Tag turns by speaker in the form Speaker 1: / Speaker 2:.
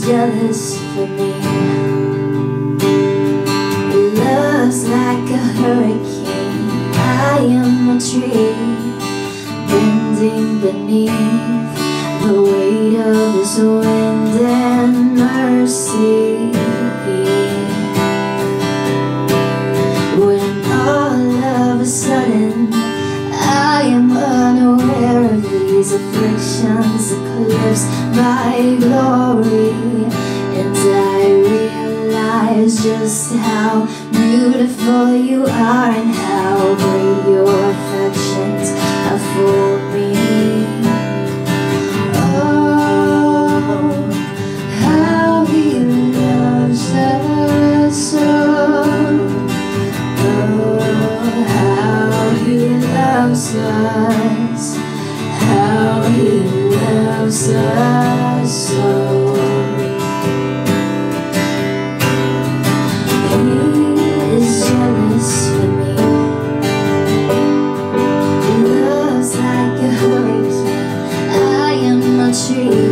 Speaker 1: jealous for me. Love's like a hurricane. I am a tree bending beneath the weight of his wind and mercy. When all of a sudden I am unaware of these afflictions eclipse my glory, and I realize just how beautiful you are and how great your affections afford me. Oh, how he loves us so. Oh, how he loves us, how he loves us so. He is jealous for me. Love's like a hurricane. I am a tree